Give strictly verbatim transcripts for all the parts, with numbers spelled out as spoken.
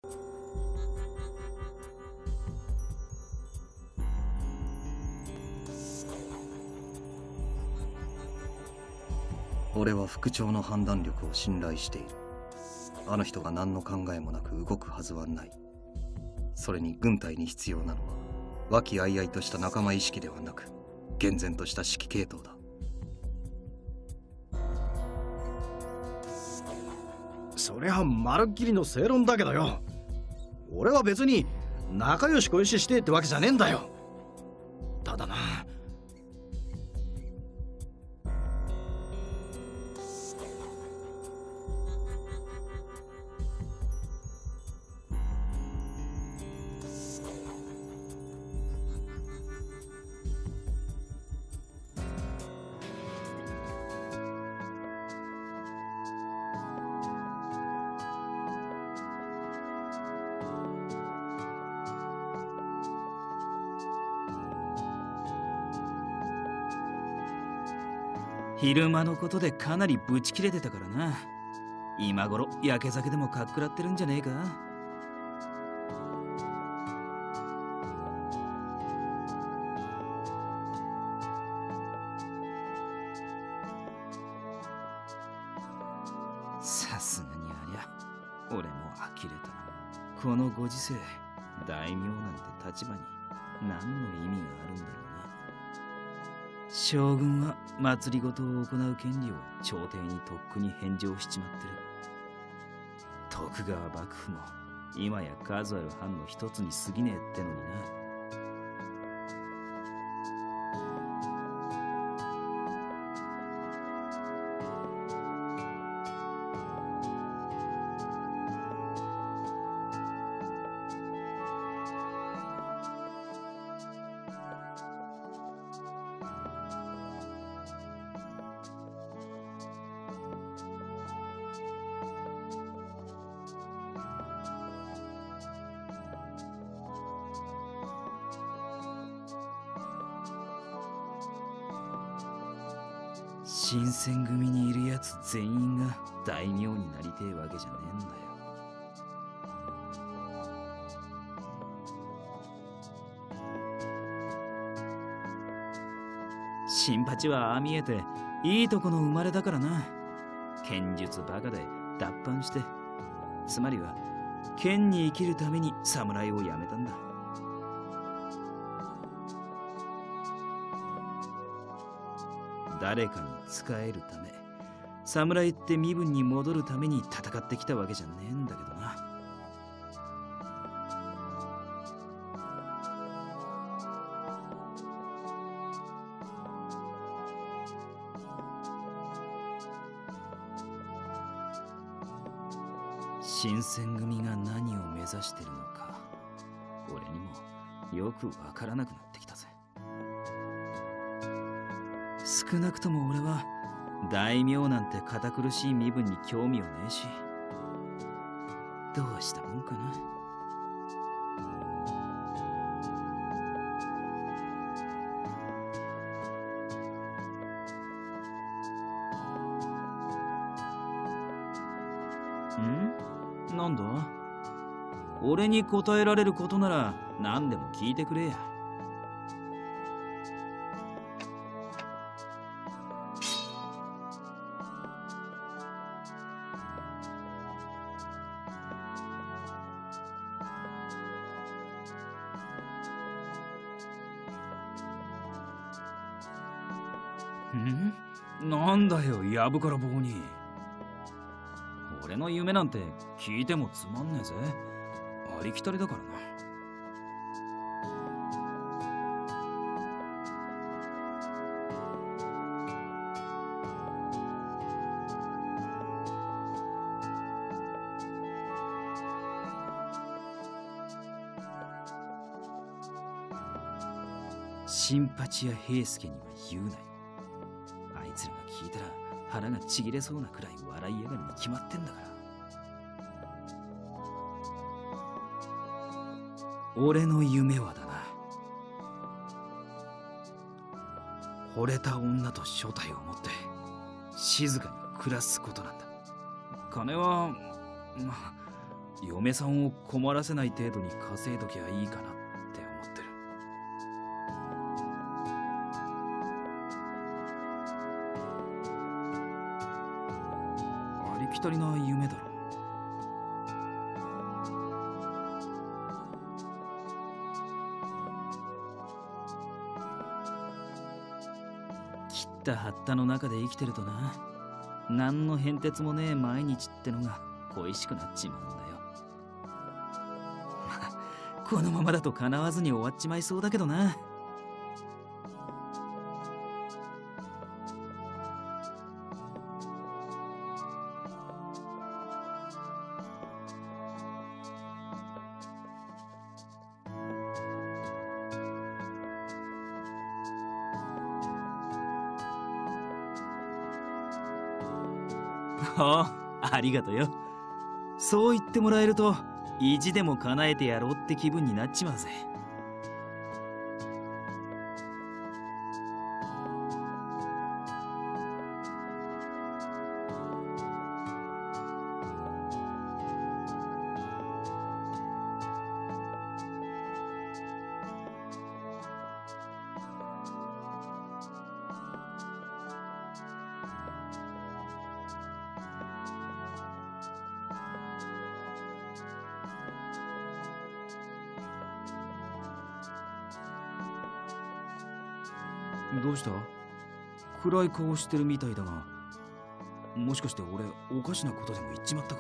俺は副長の判断力を信頼している。あの人が何の考えもなく動くはずはない。それに軍隊に必要なのは和気あいあいとした仲間意識ではなく、厳然とした指揮系統だ。 そりゃまるっきりの正論だけどよ。俺は別に仲良し恋ししてってわけじゃねえんだよ。ただな、 昼間のことでかなりブチ切れてたからな。今頃やけ酒でもかっくらってるんじゃねえか。さすがにありゃ俺も呆れた。このご時世、大名なんて立場に何の意味があるんだろうな。将軍は祭りごとを行う権利を朝廷にとっくに返上しちまってる。徳川幕府も今や数ある藩の一つに過ぎねえってのにな。新選組にいるやつ全員が大名になりてえわけじゃねえんだよ。新八はああ見えていいとこの生まれだからな。剣術バカで脱藩して、つまりは剣に生きるために侍を辞めたんだ。誰かに仕えるため、侍って身分に戻るために戦ってきたわけじゃねえんだけどな。新選組が何を目指してるのか、俺にもよくわからなくなってきたぜ。少なくとも俺は大名なんて堅苦しい身分に興味はねえし、どうしたもんかな。ん？なんだ？俺に答えられることなら何でも聞いてくれや。ん？なんだよ、やぶから棒に。俺の夢なんて聞いてもつまんねえぜ。ありきたりだからな。新八や平助には言うなよ。あいつらが聞いたら腹がちぎれそうなくらい笑いやがるに決まってんだから。俺の夢はだな、惚れた女と所帯を持って静かに暮らすことなんだ。金はまあ嫁さんを困らせない程度に稼いどきゃいいかなって思ってる。ありきたりな夢だろ。切った張ったの中で生きてるとな、何の変哲もねえ毎日ってのが恋しくなっちまうんだよ。まあこのままだと叶わずに終わっちまいそうだけどな。ああ、ありがとよ。そう言ってもらえると意地でも叶えてやろうって気分になっちまうぜ。どうした？暗い顔してるみたいだが、もしかして俺おかしなことでも言っちまったか？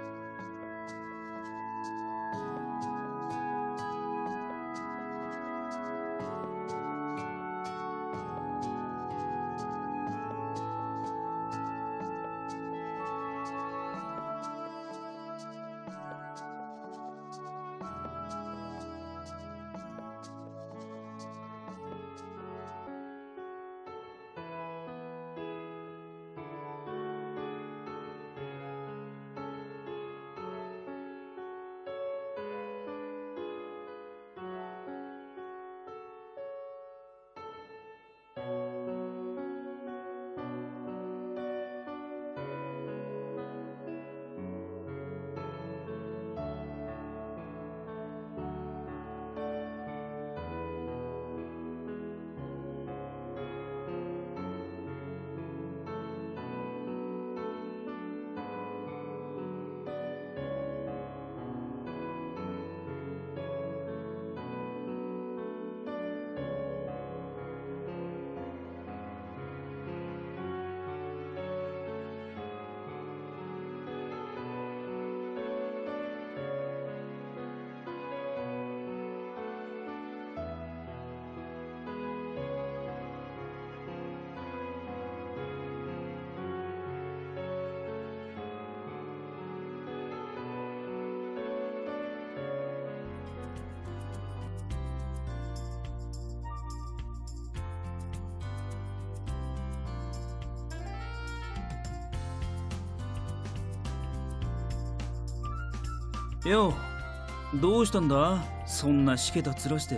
よう、どうしたんだそんなしけた面して。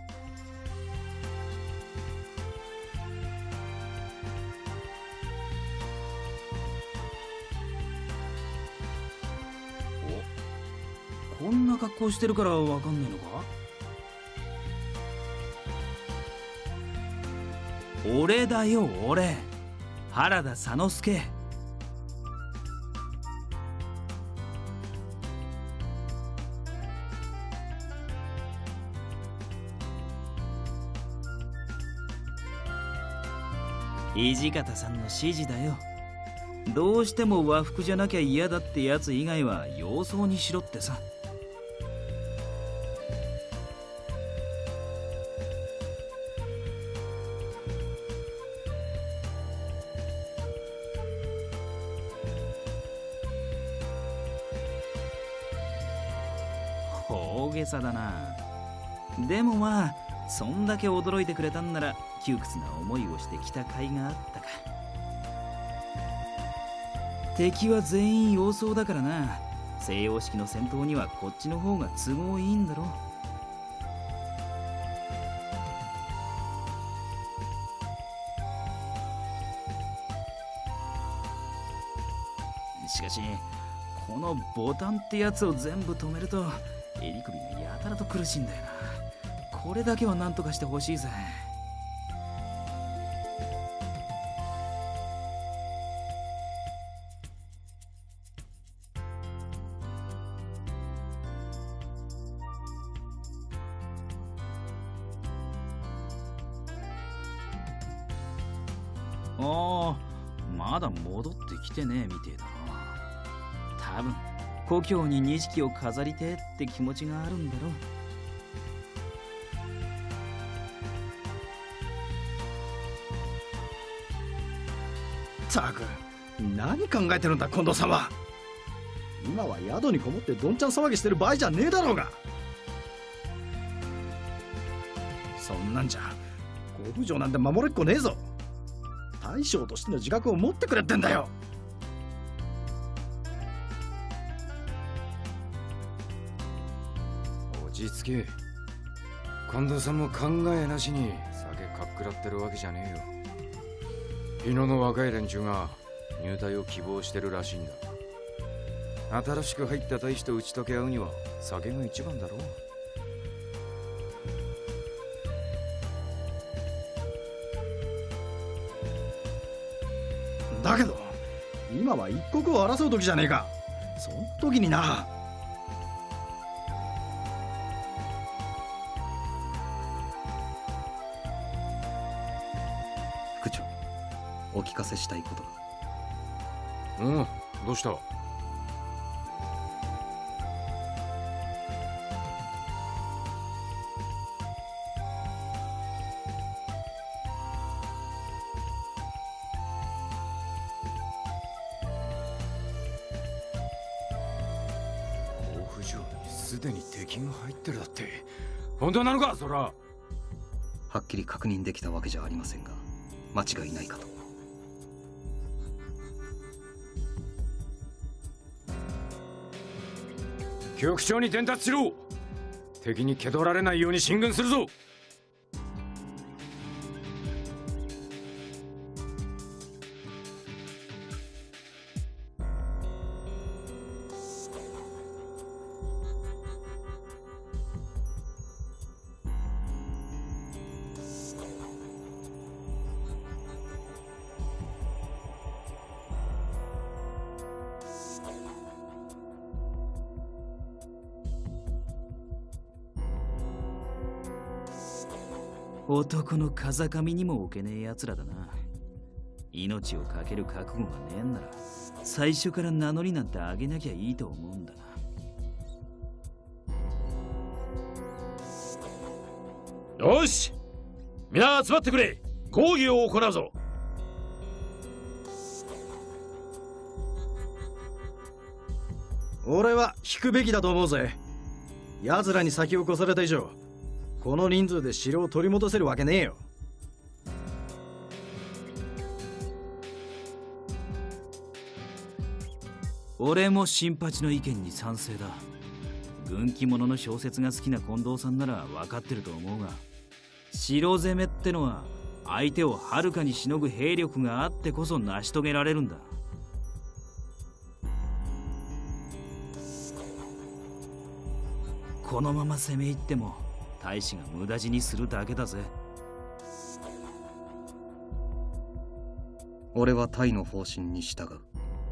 お、こんな格好してるからわかんねえのか？俺だよ俺、原田佐之助。土方さんの指示だよ。どうしても和服じゃなきゃ嫌だってやつ以外は洋装にしろってさ。大げさだな。でもまあそんだけ驚いてくれたんなら窮屈な思いをしてきた甲斐があったか。敵は全員洋装だからな。西洋式の戦闘にはこっちの方が都合いいんだろ。しかしこのボタンってやつを全部止めると襟首がやたらと苦しいんだよな。これだけは何とかしてほしいぜ。ああ、まだ戻ってきてねえみてえだな。多分故郷に錦を飾りてえって気持ちがあるんだろう。 ったく何考えてるんだ近藤様。今は宿にこもってどんちゃん騒ぎしてる場合じゃねえだろうが。そんなんじゃご不条なんて守れっこねえぞ。大将としての自覚を持ってくれってんだよ。 落ち着け。近藤さんも考えなしに酒かっくらってるわけじゃねえよ。日野の若い連中が入隊を希望してるらしいんだ。新しく入った大使と打ち解け合うには酒が一番だろう。 だけど今は一刻を争う時じゃねえか。そんな時にな。 副長、お聞かせしたいことが。 うん、どうした？すでに敵が入ってるだって。本当なのかそら。 はっきり確認できたわけじゃありませんが、間違いないかと。 局長に伝達しろ。敵に気取られないように進軍するぞ。 男の風上にも置けねえ奴らだな。命をかける覚悟がねえんなら最初から名乗りなんてあげなきゃいいと思うんだな。 よし、皆集まってくれ。講義を行うぞ。 俺は引くべきだと思うぜ。奴らに先を越された以上この人数で城を取り戻せるわけねえよ。 俺も新八の意見に賛成だ。軍記物の小説が好きな近藤さんなら分かってると思うが、城攻めってのは相手をはるかにしのぐ兵力があってこそ成し遂げられるんだ。このまま攻め入っても大使が無駄死にするだけだぜ。 俺は隊の方針に従う。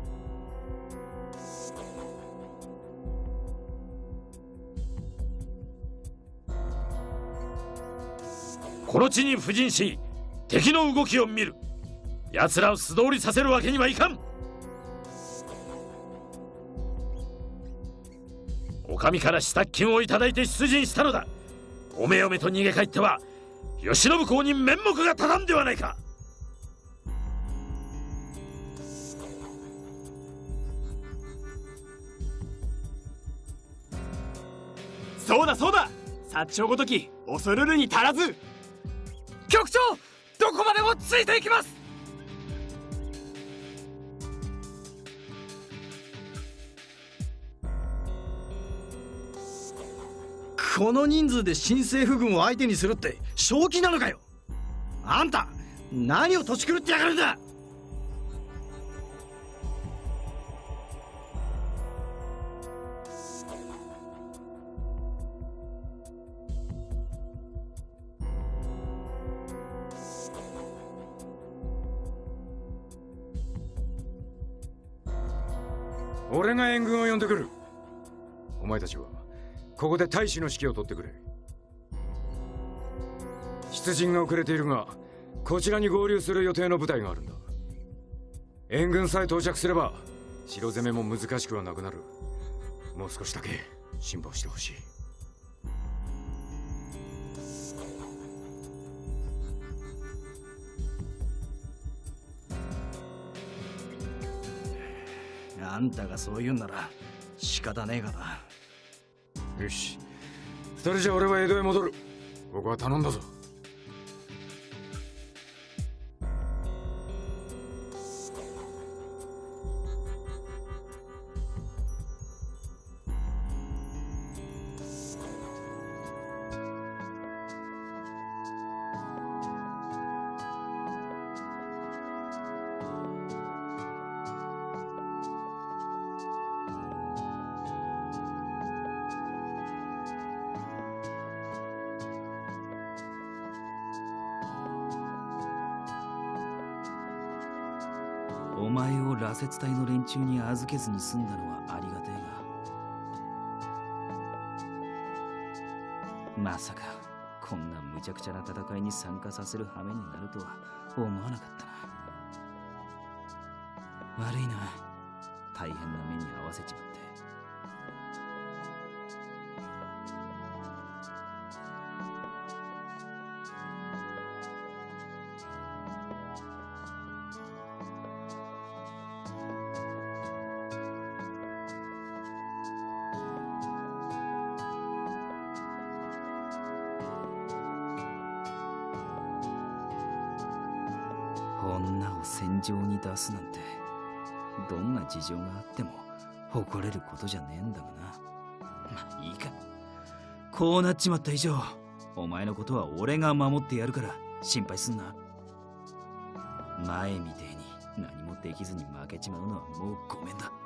この地に布陣し敵の動きを見る。奴らを素通りさせるわけにはいかん。お上から支度金をいただいて出陣したのだ。おめおめと逃げ帰っては慶喜公に面目が立たんではないか。 そうだそうだ、薩長ごとき恐るるに足らず。 局長、どこまでもついていきます。 この人数で新政府軍を相手にするって正気なのかよ。あんた何を土地狂ってやがるんだ。 俺が援軍を呼んでくる。お前たちはここで大使の指揮を取ってくれ。出陣が遅れているが、こちらに合流する予定の部隊があるんだ。援軍さえ到着すれば城攻めも難しくはなくなる。もう少しだけ辛抱してほしい。 あんたがそう言うんなら仕方ねえがな。 よし、二人じゃ俺は江戸へ戻る。ここは頼んだぞ。 お前を羅刹隊の連中に預けずに済んだのはありがてえが、まさかこんな無茶苦茶な戦いに参加させる羽目になるとは思わなかったな。悪いな、大変な目に遭わせちまって。女を戦場に出すなんて、どんな事情があっても誇れることじゃねえんだがな。まあいいか、こうなっちまった以上、お前のことは俺が守ってやるから心配すんな。前みてえに何もできずに負けちまうのはもうごめんだ。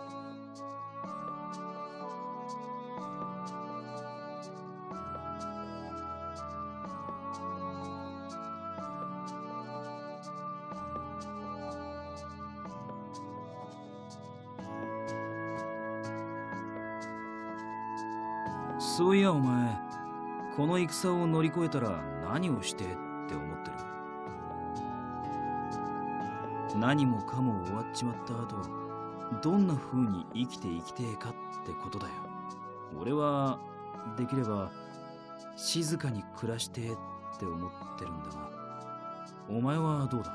そういやお前、この戦を乗り越えたら何をしてって思ってる？何もかも終わっちまった後、どんな風に生きていきてえかってことだよ。俺はできれば静かに暮らしてって思ってるんだが、お前はどうだ？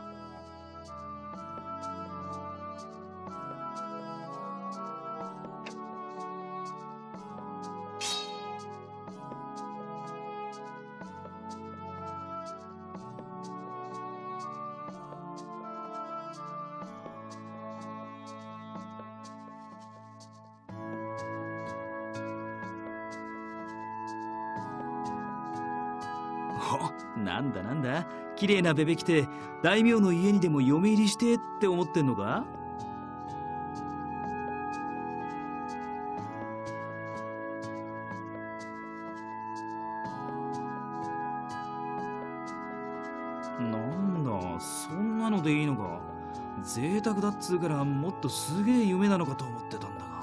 なんだなんだ、綺麗なベベ着て大名の家にでも嫁入りしてって思ってんのか？なんだ、そんなのでいいのか。贅沢だっつうからもっとすげえ夢なのかと思ってたんだが。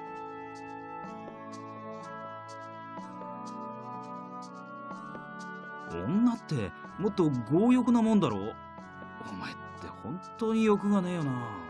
女ってもっと強欲なもんだろ。お前って本当に欲がねえよな。